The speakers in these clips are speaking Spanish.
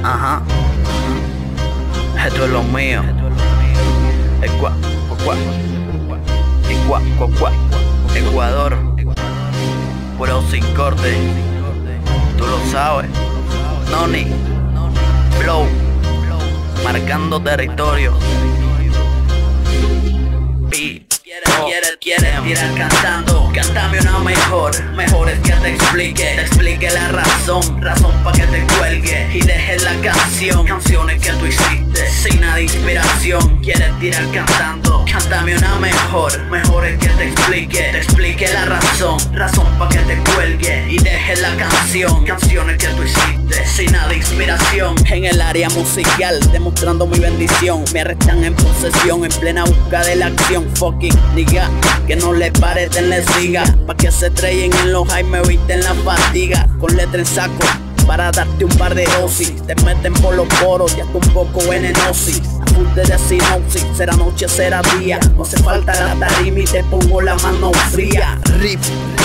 Ajá. Esto es lo mío. Ecuador. Puro sin corte. Tú lo sabes. Noni. Flow. Marcando territorio. Quieres tirar cantando, cántame una mejor es que te explique la razón pa' que te cuelgue y dejes la canciones que tú hiciste sin nada de inspiración. Quieres tirar cantando, cántame una mejor es que te explique la razón pa' que te cuelgue y dejes la canciones que tú hiciste sin nada de inspiración. En el área musical, demostrando mi bendición, me arrestan en posesión, en plena busca de la acción. Fucking nigga, que no le pare, denle siga, pa' que se estrellen en los high, me eviten la fatiga. Con letra en saco, para darte un par de dosis, te meten por los poros y hasta un poco venenosis. Apunte de sinopsis, será noche, será día, no hace falta la tarima y te pongo la mano fría. Rip,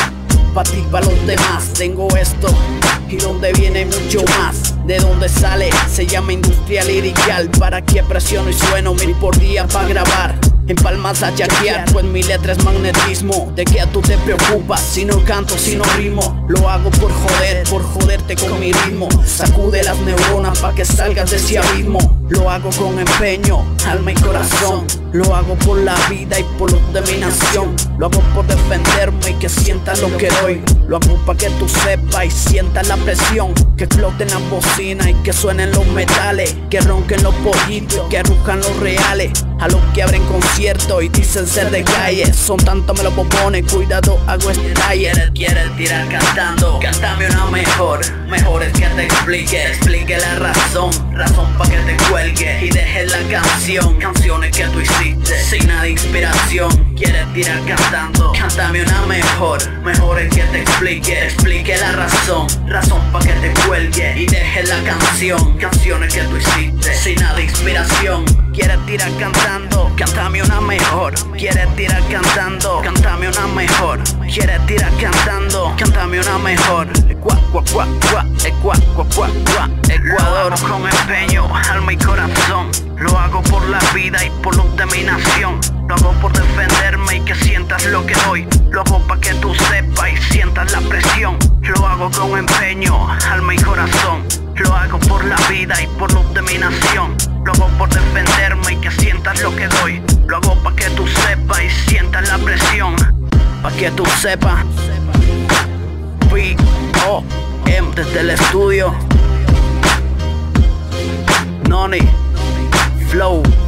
pa' ti, pa' los demás, tengo esto y donde viene mucho más. De donde sale, se llama industria lirical. Para que presiono y sueno 1000 por día pa' grabar. En palmas a yaquear, pues mi letra es magnetismo. ¿De qué a tú te preocupas? Si no canto, si no rimo. Lo hago por joderte con mi ritmo. Sacude las neuronas pa' que salgas de ese abismo. Lo hago con empeño, alma y corazón. Lo hago por la vida y por los de mi nación. Lo hago por defenderme y que sientas lo que doy. Lo hago pa' que tú sepas y sientas la presión. Que exploten las bocinas y que suenen los metales. Que ronquen los pollitos y que rujan los reales. A los que abren conciertos y dicen ser de calle. Son tantos me los popones, cuidado, hago este taller. Quieres tirar cantando, cántame una mejor es que te explique la razón pa' que te cuelgue y dejes la canciones que tú hiciste sin nada de inspiración. Quieres tirar cantando, cántame una mejor es que te explique la razón pa' que te cuelgue y dejes la canciones que tú hiciste sin nada de inspiración. Quieres tirar cantando, cántame una mejor. Quieres tirar cantando, cántame una mejor. Quieres tirar cantando, cántame una mejor. Ecuador con empeño, alma y corazón. Lo hago por la vida y por los de mi nación. Lo hago por defenderme y que sientas lo que doy. Lo hago pa' que tú sepas y sientas la presión. Lo hago con empeño, alma y corazón. Lo hago por la vida y por los de mi nación. Lo hago por defenderme y que sientas lo que doy. Lo hago pa' que tú sepas y sientas la presión. Pa' que tú sepas. B.O.M. desde el estudio. Noni. Flow.